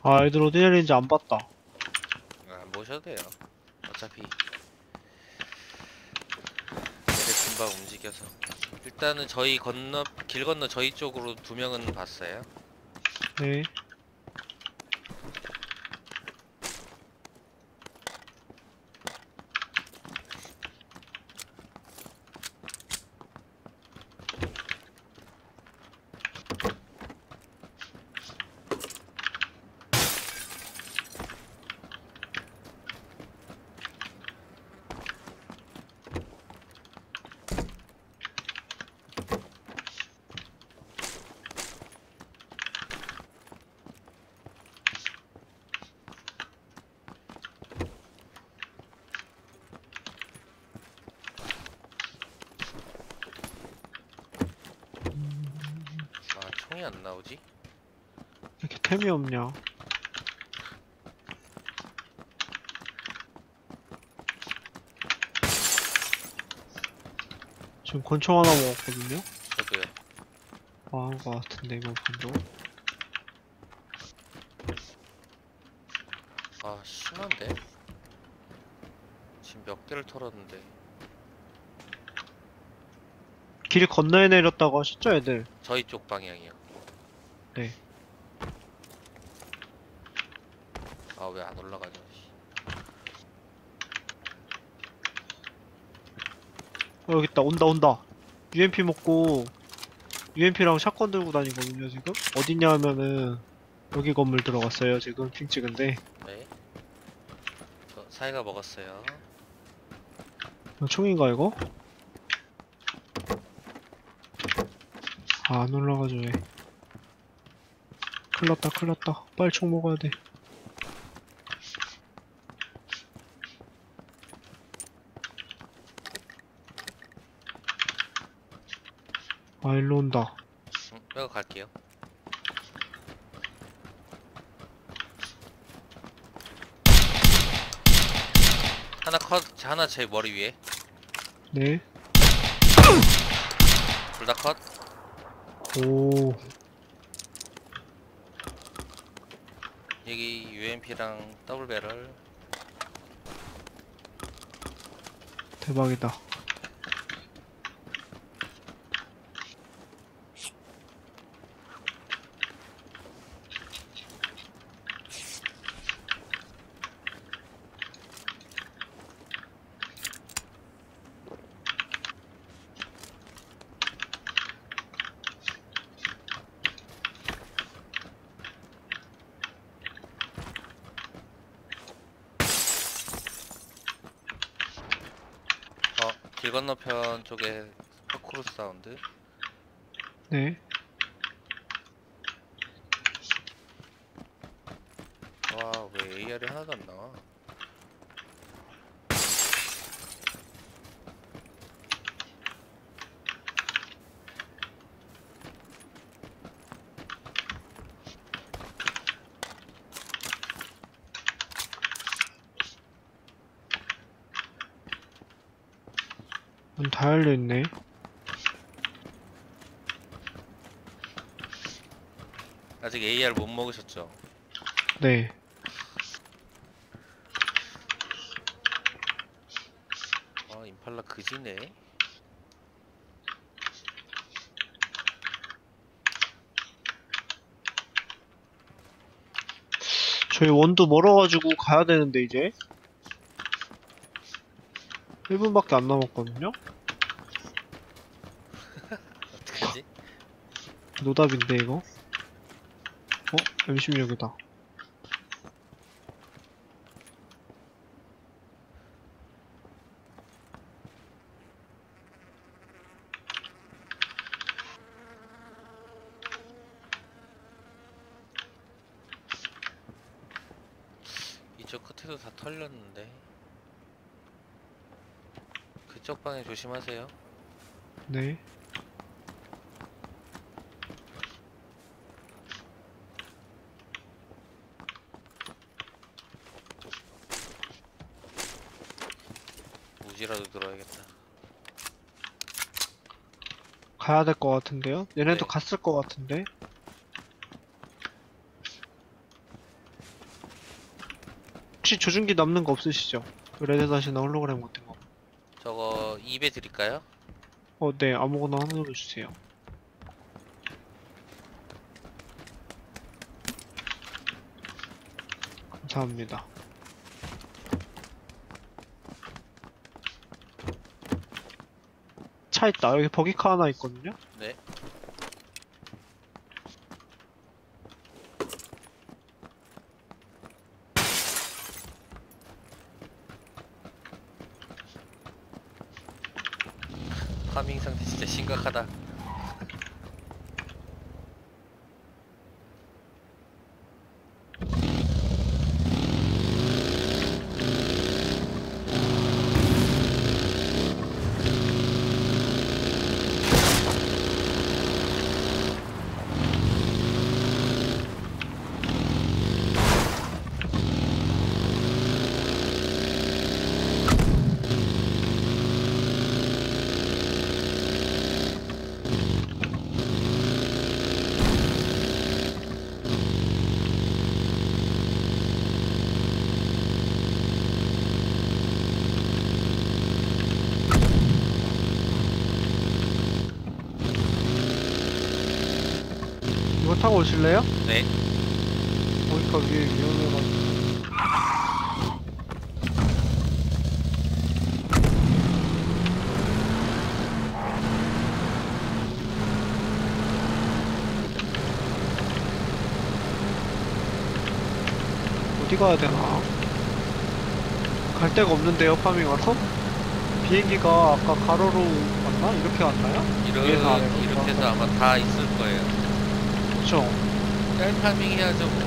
아, 애들 어디 내리는지 안 봤다. 안 보셔도 돼요. 어차피 얘네 금방 움직여서. 일단은 저희 길 건너 저희 쪽으로 2명은 봤어요. 네. 아, 총이 안 나오지? 왜 이렇게 템이 없냐? 지금 권총 하나 먹었거든요? 저도요. 망한 거 같은데, 이거 본도. 아, 심한데? 지금 몇 개를 털었는데. 길 건너에 내렸다고 하셨죠, 애들? 저희 쪽 방향이요. 네. 아, 왜 안 올라가냐, 씨. 여기 있다, 온다. UMP 먹고, UMP랑 샷건 들고 다니거든요, 지금? 어디냐 하면은, 여기 건물 들어갔어요, 지금. 핑 찍은데. 네. 저 사이가 먹었어요. 이거 총인가, 이거? 아, 안 올라가죠, 왜. 큰일났다. 빨리 총 먹어야 돼. 아, 일로 온다. 빼고 갈게요. 하나 컷, 하나 제 머리 위에. 네. 둘 다 컷. 오, 여기 UMP랑 더블 배럴. 대박이다. 길 건너편 쪽에 파쿠르 사운드. 네. 와, 왜 AR이 하나도 안 나와? 문 다 열려있네. 아직 AR 못 먹으셨죠? 네. 아, 임팔라 그지네. 저희 원도 멀어가지고 가야 되는데, 이제. 1분밖에 안 남았거든요? 어떡하지? 노답인데, 이거? M16이다. 이쪽 끝에도 다 털렸는데. 그쪽 방에 조심하세요. 네. 우지라도 들어야겠다. 가야 될 것 같은데요? 얘네도 네. 갔을 것 같은데? 혹시 조준기 남는 거 없으시죠? 그 레드닷이나 홀로그램 같은 거. 저거 2배 드릴까요? 네, 아무거나 하나로 주세요. 감사합니다. 차 있다. 여기 버기카 하나 있거든요? 네. 파밍 상태 진짜 심각하다. 이거 타고 오실래요? 네. 버기카 위에 위험해가지고. 어디 가야 되나? 갈 데가 없는데요, 파밍 와서? 비행기가 아까 가로로 왔나? 이렇게 왔나요? 위에서 아래로 이렇게 해서 아마 다 있을 거예요. 그쵸? 짤 파밍 해야죠. 뭐.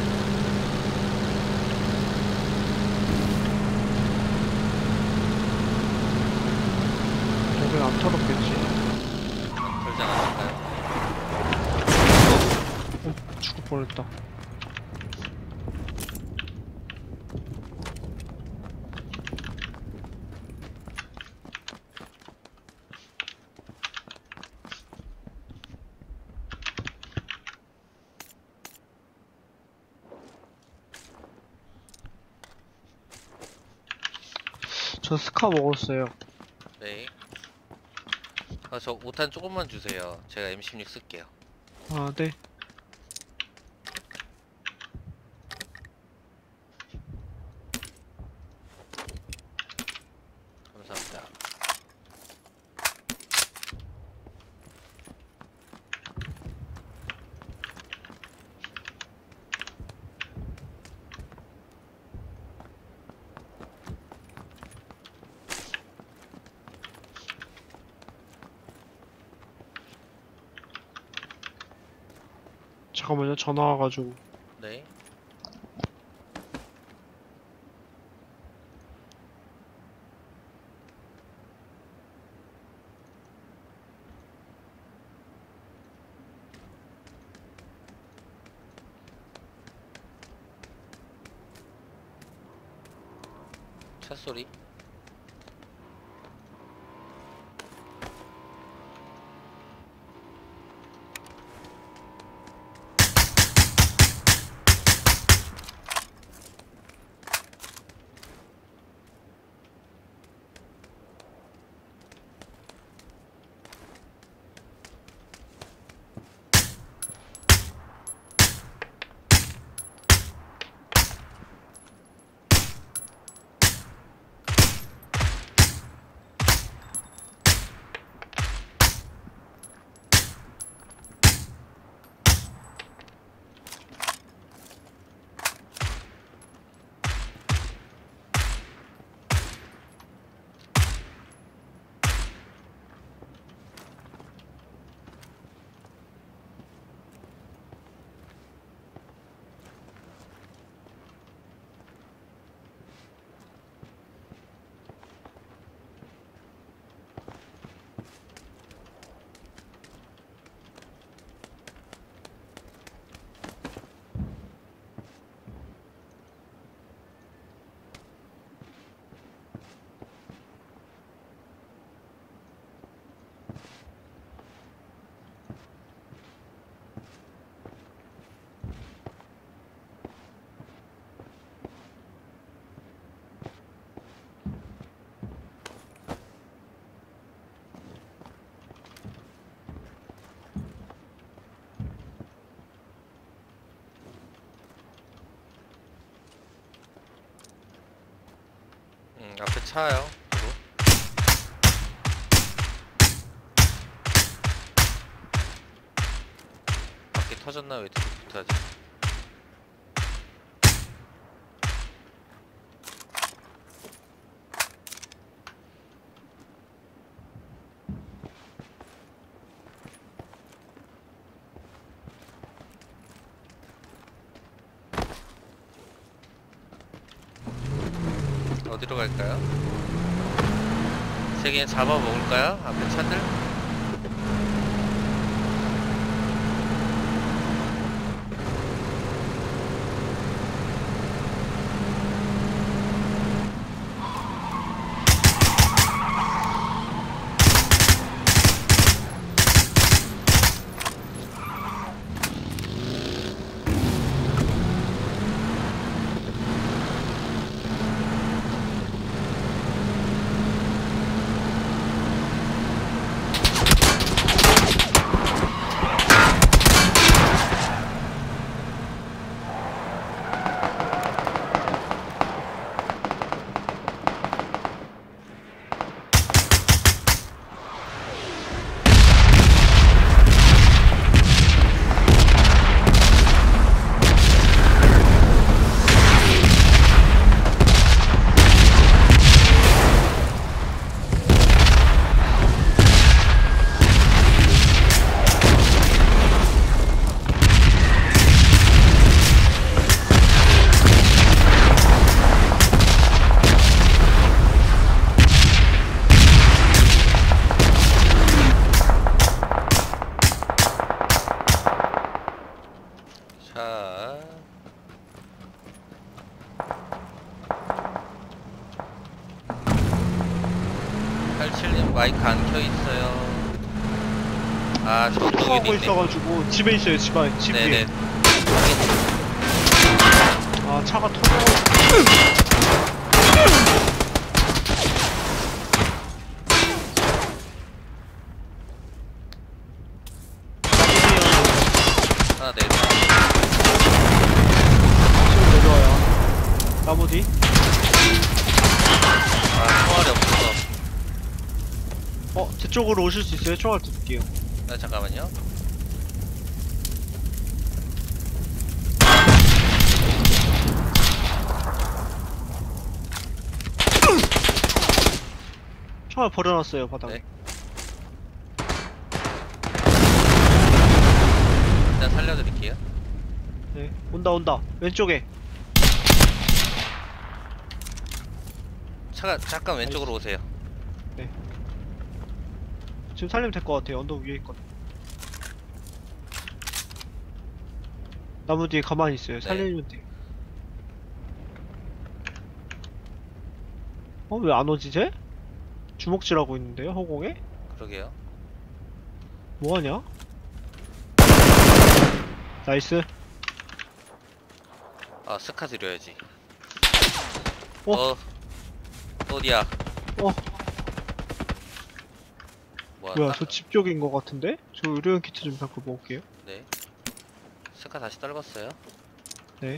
저게 안 털었겠지? 그러지 않았을까요? 죽을 뻔했다. 저 스카 먹었어요. 네. 저 5탄 조금만 주세요. 제가 M16 쓸게요. 아, 네. 감사합니다. 잠깐만요, 전화 와가지고. 네. 차 소리. 앞에 차요. 그리고 바퀴 터졌나 왜 붙어야지? 어디로 갈까요? 세 개 잡아 먹을까요? 앞에 차들? 자, 87님 마이크 안 켜 있어요. 아, 저 하고 언덕에도 있네. 있어가지고 집에 있어요. 집 안에. 집 네네. 위에. 아 차가 터져. 하나 내려. 지금 내려와요. 나무 뒤. 아, 총알이 없어서. 제 쪽으로 오실 수 있어요? 총알 드릴게요. 아, 잠깐만요. 총알 버려놨어요 바닥에. 네. 일단 살려드릴게요. 네. 온다. 왼쪽에. 차가 잠깐 왼쪽으로 오세요. 지금 살리면 될 것 같아요. 언덕 위에 있거든. 나무 뒤에 가만히 있어요. 네. 살리면 돼. 왜 안 오지 쟤? 주먹질하고 있는데요, 허공에? 그러게요. 뭐하냐? 나이스. 아, 스카 드려야지. 어? 어디야? 어, 뭐야? 뭐야, 저 집 쪽인 것 같은데? 저 의료용 키트 좀 잠깐 먹을게요. 네. 스카 다시 떨궜어요. 네.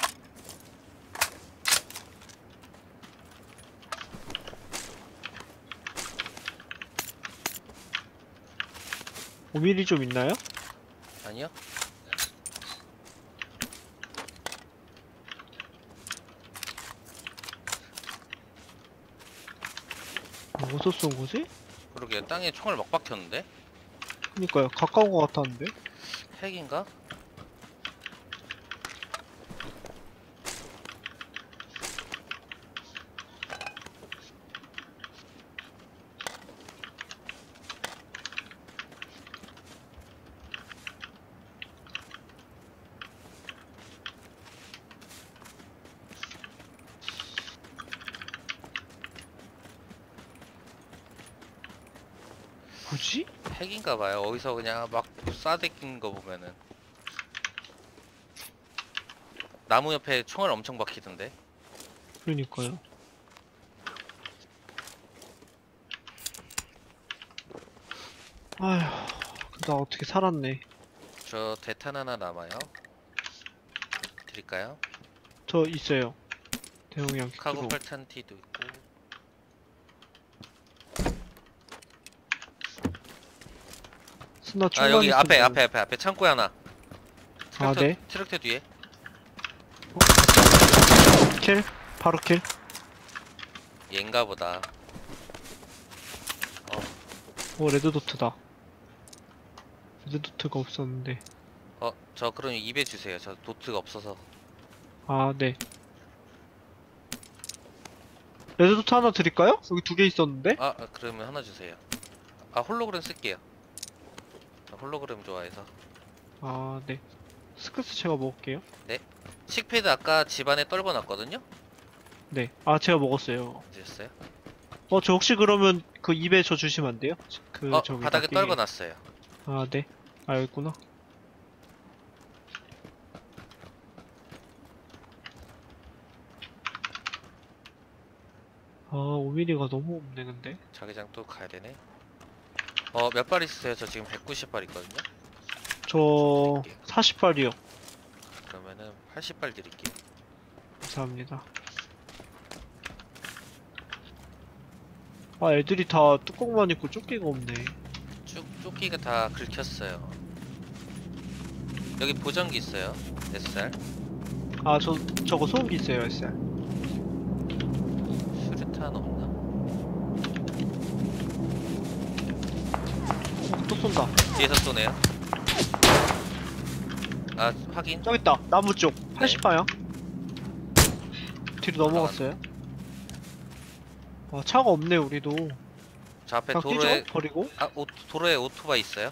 (5mm) 좀 있나요? 아니요? 어디서 쏜 거지? 그러게요. 땅에 총알 막 박혔는데? 그니까요, 가까운 것 같았는데? 핵인가? 뭐지? 핵인가봐요. 어디서 그냥 막 쏴대낀 거 보면은. 나무 옆에 총알 엄청 박히던데? 그러니까요. 아휴, 나 어떻게 살았네. 저 대탄 하나 남아요. 드릴까요? 저 있어요. 대용량 카고 키트로. 팔탄티도 있고. 스나 아 충분히 여기 앞에 있으면- 앞에 창고에 하나. 아, 네. 트랙터 뒤에. 킬. 바로 킬. 얘인가 보다. 오, 레드도트다. 레드도트가 없었는데. 저 그럼 2배 주세요. 저 도트가 없어서. 아, 네. 레드도트 하나 드릴까요? 여기 2개 있었는데? 그러면 하나 주세요. 아 홀로그램 쓸게요. 저 홀로그램 좋아해서. 아, 네. 스크스 제가 먹을게요. 식패드 아까 집안에 떨궈놨거든요? 네. 아, 제가 먹었어요. 드셨어요? 저 혹시 그러면 그 입에 저 주시면 안 돼요? 저기 바닥에 놔두기. 떨궈놨어요. 아, 네. 아, 여기 있구나. 아, 5mm가 너무 없네, 근데. 자기장 또 가야 되네. 몇 발 있으세요? 저 지금 190발 있거든요? 저 40발이요. 그러면은 80발 드릴게요. 감사합니다. 아, 애들이 다 뚜껑만 있고 조끼가 없네. 조끼가 다 긁혔어요. 여기 보정기 있어요. SR. 아, 저거 소음기 있어요, SR. 수류탄 없나? 또 쏜다. 뒤에서 쏘네요. 확인. 저기 있다. 나무 쪽. 80방향. 뒤로 넘어갔어요. 차가 없네, 우리도. 저 앞에 그냥 도로에, 뛰죠? 버리고. 도로에 오토바이 있어요.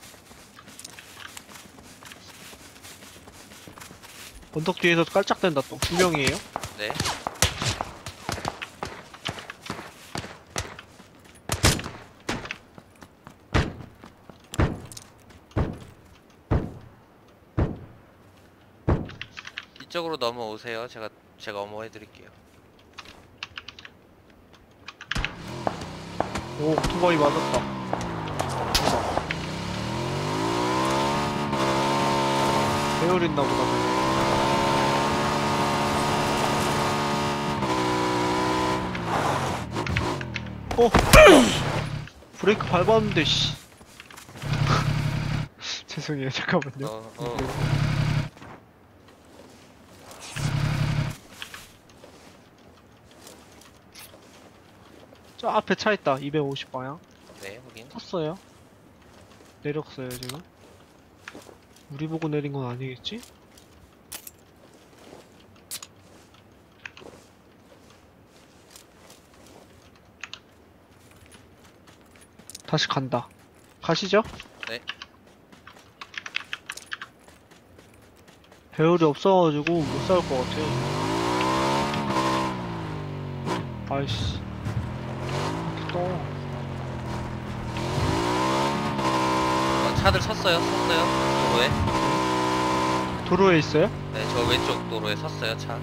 언덕 뒤에서 깔짝댄다, 또. 2명이에요. 네. 이쪽으로 넘어오세요. 제가 어머해드릴게요. 오, 오토바이 맞았다. 배율 있나 보다. 브레이크 밟았는데, 씨. 죄송해요, 잠깐만요. 저 앞에 차 있다. 250방향. 네, 확인. 탔어요. 내렸어요, 지금. 우리 보고 내린 건 아니겠지? 다시 간다. 가시죠? 네. 배율이 없어가지고 못 싸울 것 같아요. 아이씨. 이렇게 떠. 차들 섰어요. 도로에. 도로에 있어요? 네, 저 왼쪽 도로에 섰어요. 차.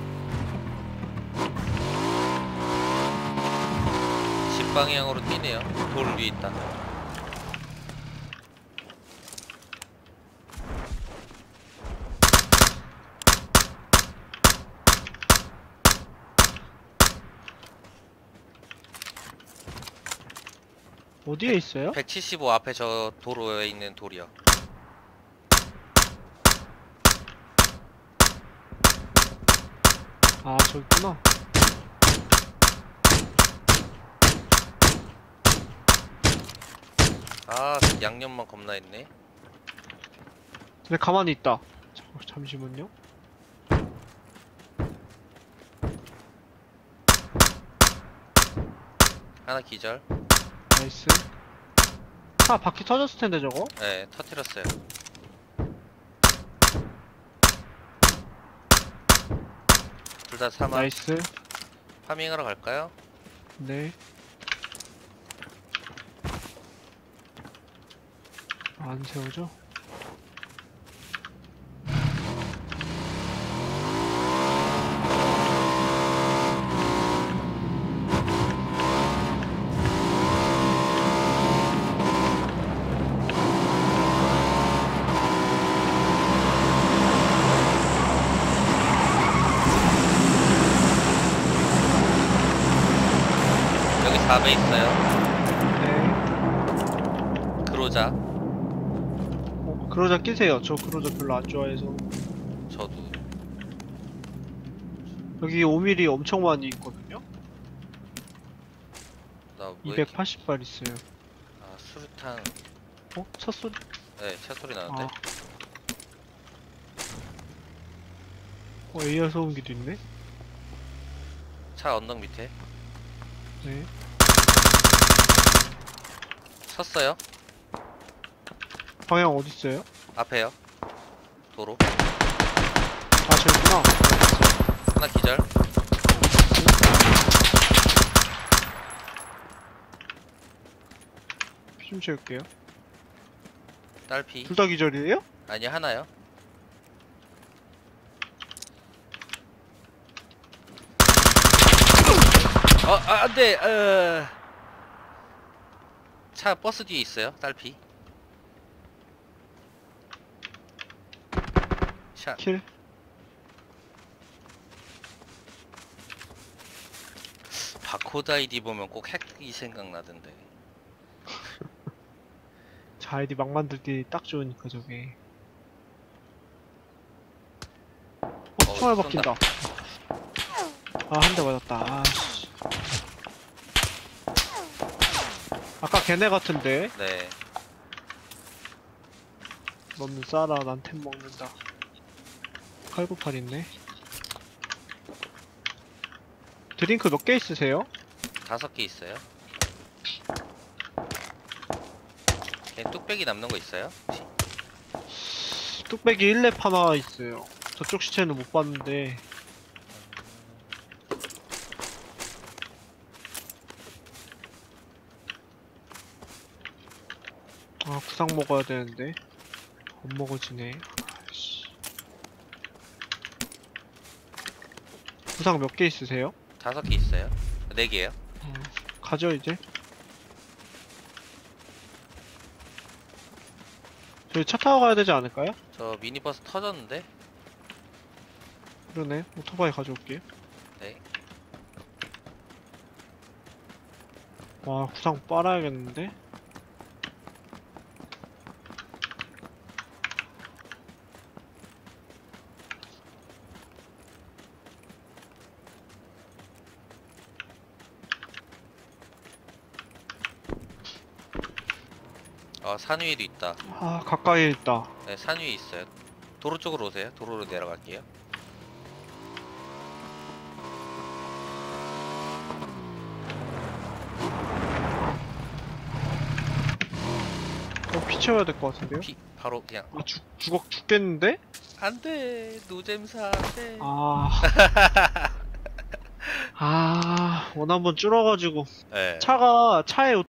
10방향으로 뛰네요. 돌 위에 있다. 어디에 있어요? 175 앞에 저 도로에 있는 돌이요. 아, 저기 있구나. 양념만 겁나 있네. 근데 가만히 있다. 잠시만요. 하나 기절. 나이스. 차 바퀴 터졌을 텐데, 저거? 네, 터뜨렸어요. 둘 다 사망. 나이스. 파밍하러 갈까요? 네. 안 세우죠? 여기 4배 있어요. 네. 그로자. 그러자 끼세요. 저 그러자 별로 안 좋아해서. 저도. 여기 5mm 엄청 많이 있거든요? 나 왜 이렇게 280발 있어요. 아 수류탄. 어? 차 소리? 네, 차 소리 나는데. 아. AR 소음기도 있네? 차 언덕 밑에 네. 섰어요. 방향 어딨어요? 앞에요. 도로. 아, 저기구나. 하나 기절. 피 좀 채울게요. 딸피. 둘 다 기절이에요? 아니 하나요. 안돼. 차 버스 뒤에 있어요. 딸피. 샷. 킬. 바코드 아이디 보면 꼭 핵이 생각나던데. 자, 아이디 막 만들기 딱 좋으니까 저게. 총알 쏜다. 바뀐다. 아, 한 대 맞았다. 아, 씨. 아까 걔네 같은데? 네. 너는 싸라, 난 템 먹는다. 칼구팔 있네. 드링크 몇 개 있으세요? 5개 있어요. 걔 뚝배기 남는 거 있어요? 혹시? 뚝배기 1렙 하나 있어요. 저쪽 시체는 못 봤는데. 아, 구상 먹어야 되는데. 안 먹어지네. 아이씨. 구상 몇 개 있으세요? 5개 있어요. 4개요. 가죠, 이제. 저희 차 타고 가야 되지 않을까요? 저 미니버스 터졌는데? 그러네. 오토바이 가져올게요. 네. 와, 구상 빨아야겠는데? 산 위에도 있다. 아, 가까이에 있다. 네, 산 위에 있어요. 도로 쪽으로 오세요. 도로로 내려갈게요. 피 채워야 될 것 같은데요? 바로 그냥. 아, 죽겠는데? 안돼. 노잼사 안돼. 아. 아, 원 한번 줄어가지고. 네. 차에